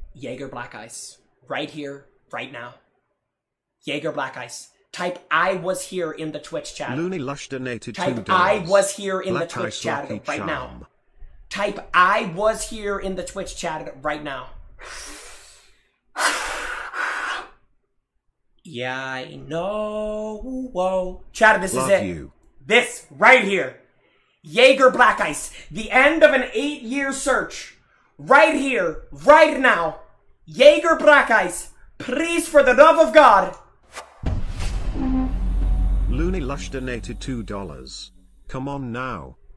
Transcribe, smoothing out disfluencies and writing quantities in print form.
Jager Black Ice. Right here, right now. Jager Black Ice. Type I was here in the Twitch chat. Looney Lush donated $2. Type I was here in Black the Twitch Ice chat Lucky right Charm. now. Type I was here in the Twitch chat right now. Yeah, I know. Whoa. Chat, this Love is it. you. This right here. Jager Black Ice. The end of an 8-year search. Right here. Right now. Jager Black Ice. Please, for the love of God. Looney Lush donated $2. Come on now.